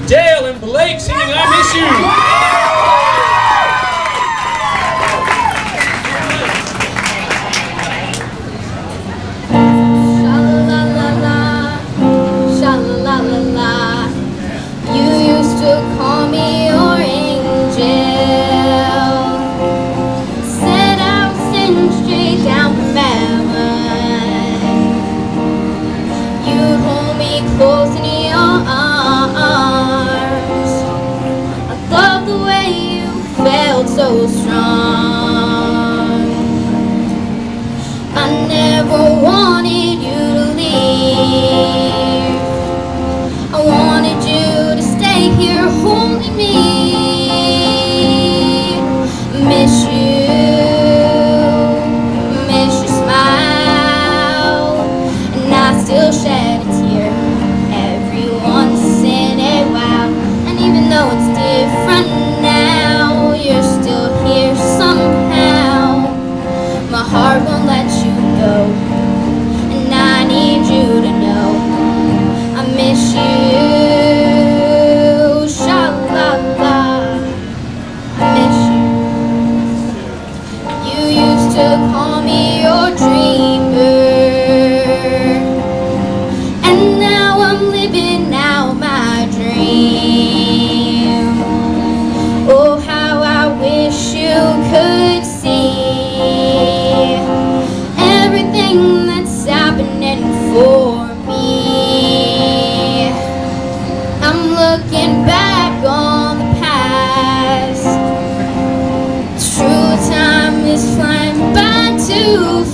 Dale and Blake singing I Miss You. Close in your arms. I love the way you felt so strong. I never wanted you to leave. I wanted you to stay here holding me. Miss you, miss your smile, and I still shed a tear once in a while. And even though it's different now, you're still here somehow. My heart won't let you go, and I need you to know I miss you. Sha-la-la, I miss you. You used to call me your dreamer, and now I'm living out my dream. Oh, how I wish you could see everything that's happening for me. I'm looking back on the past. It's true, time is flying by too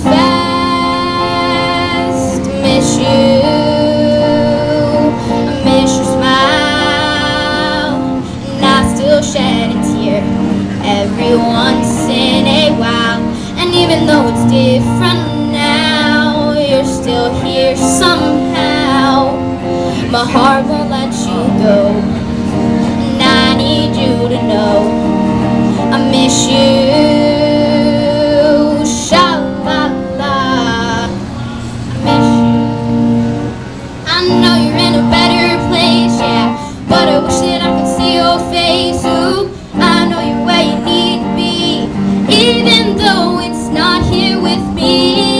fast. Miss you, shed a tear every once in a while. And even though it's different now, you're still here somehow. My heart won't let you go, and I need you to know I miss you. Sha-la-la, I miss you. I know you're in a better place, yeah, but I wish that I could see your face. Ooh, I know you're where you need to be, even though it's not here with me.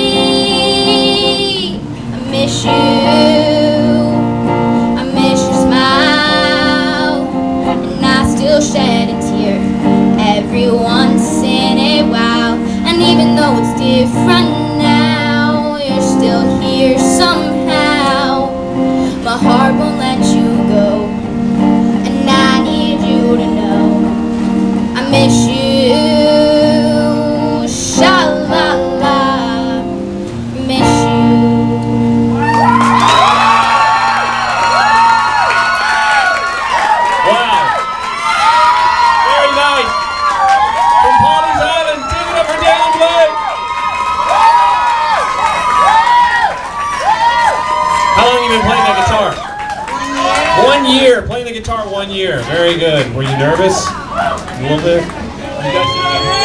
I miss you, I miss your smile, and I still shed a tear every once in a while. And even though it's different now, you're still here somehow. My heart won't let you go, and I need you to know I miss you. Sha-la-la, miss you. Wow. Very nice. From Pawleys Island, take it up for Dale and Blake. How long have you been playing that guitar? 1 year. Playing the guitar 1 year. Very good. Were you nervous? A little bit? You guys did good.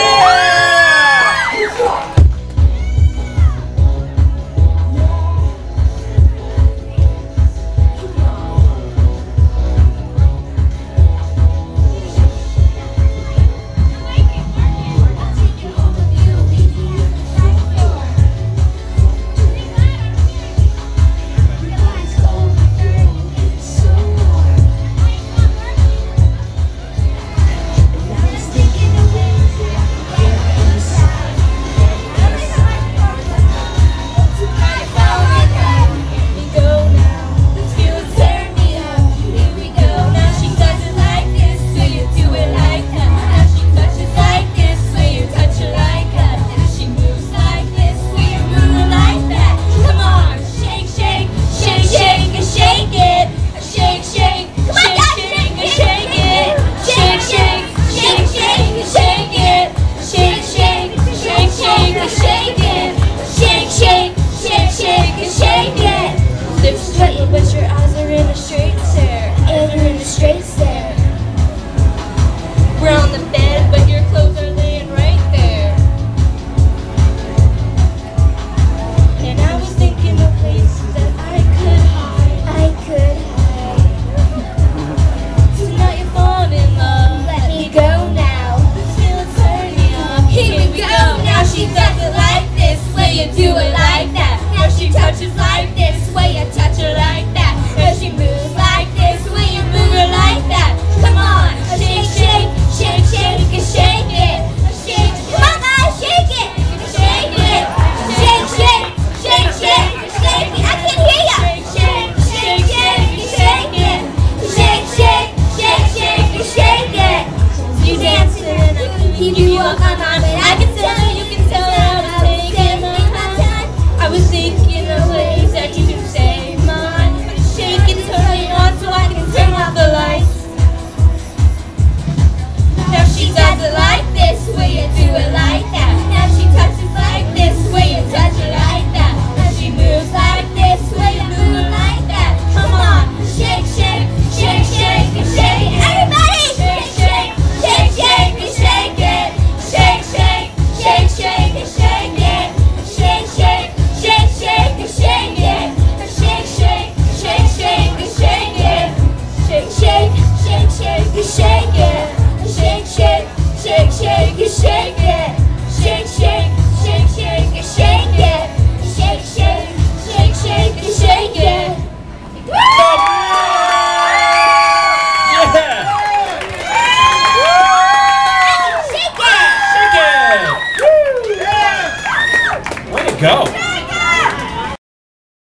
But your eyes are in a straight